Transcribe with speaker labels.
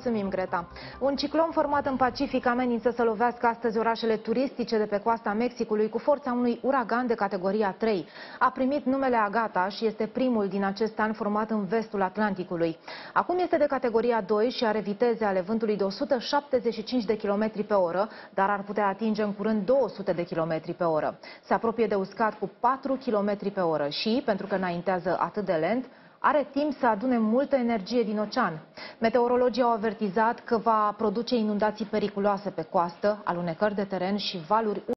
Speaker 1: Mulțumim, Greta. Un ciclon format în Pacific amenință să lovească astăzi orașele turistice de pe coasta Mexicului cu forța unui uragan de categoria 3. A primit numele Agata și este primul din acest an format în vestul Atlanticului. Acum este de categoria 2 și are viteze ale vântului de 175 de km pe oră, dar ar putea atinge în curând 200 de km pe oră. Se apropie de uscat cu 4 km pe oră și, pentru că înaintează atât de lent, are timp să adune multă energie din ocean. Meteorologii au avertizat că va produce inundații periculoase pe coastă, alunecări de teren și valuri